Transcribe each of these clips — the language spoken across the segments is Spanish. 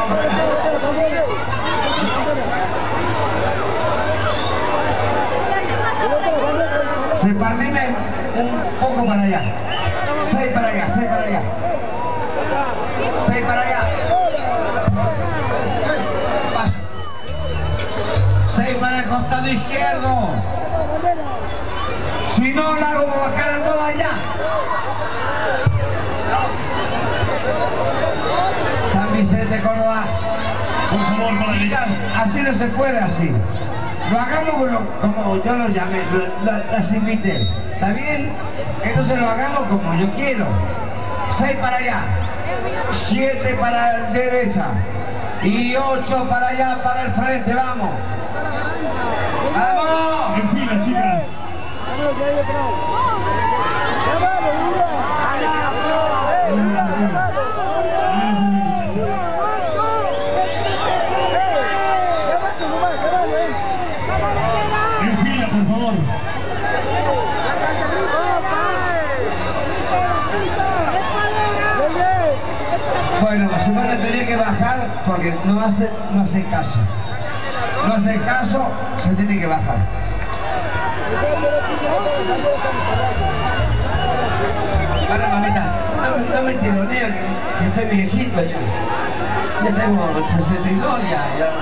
Repartime un poco para allá. 6 para allá, 6 para allá. 6 para allá. 6 para el costado izquierdo. Si no, la hago bajar a toda allá. San Vicente, Córdoba. Por favor, para Chicas, así no se puede, así. Lo hagamos como yo lo llamé, las invité. ¿Está bien? Entonces lo hagamos como yo quiero. 6 para allá, 7 para la derecha y 8 para allá, para el frente. ¡Vamos! ¡Vamos! En fila, chicas. Muchachas. En fila, por favor. Bueno, se van a tener que bajar porque no hace caso. No hace caso, se tiene que bajar. Para, mamita, no me tironea que estoy viejito ya. Ya tengo 62 ya.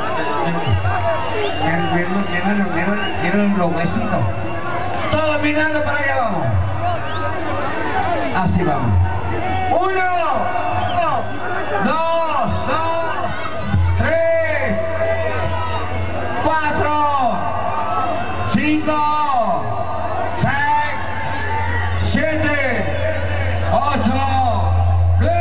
Me van los huesitos. Todos mirando para allá, vamos. Así vamos. 1, 2, 3, 4, 5, 6, 7, 8, 9.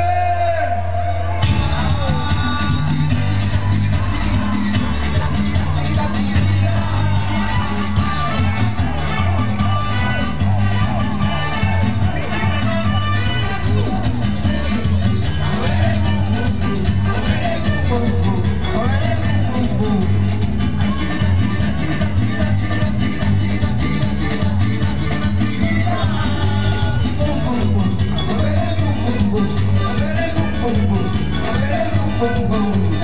Boom, boom.